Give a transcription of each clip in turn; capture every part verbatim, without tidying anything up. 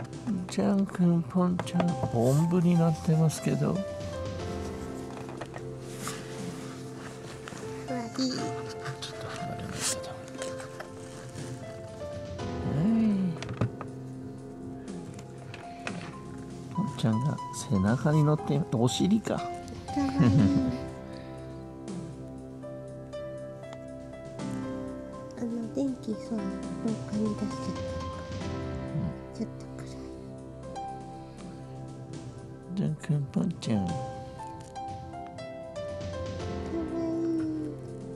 ジャンくんポンちゃんおんぶになってますけど、 うわいい。 ちょっと離れますけど、はい、ポンちゃんが背中に乗って、お尻か。 かわいい。あの電気そう廊下に出しちゃった、ちょっと暗い。 ジャンくんポンちゃん、 かわいい。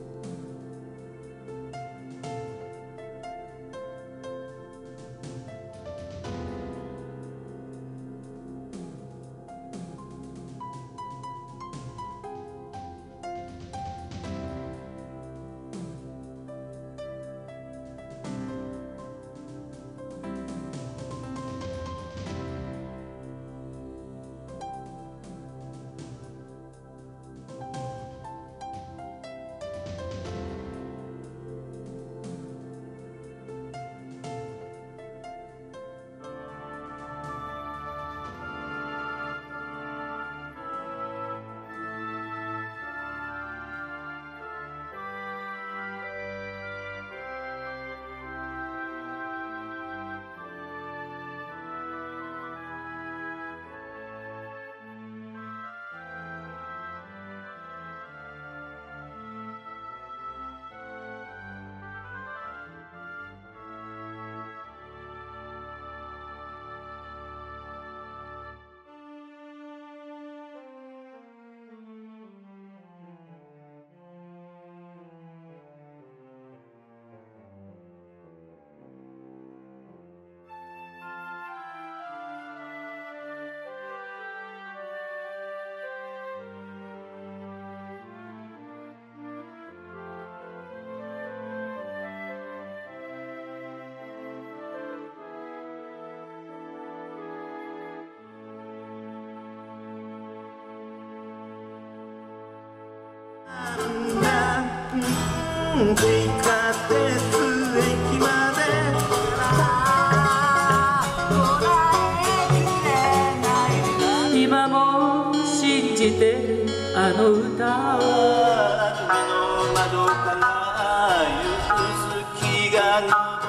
地下鉄駅まで今も信じてあの歌を、あの窓から夕日が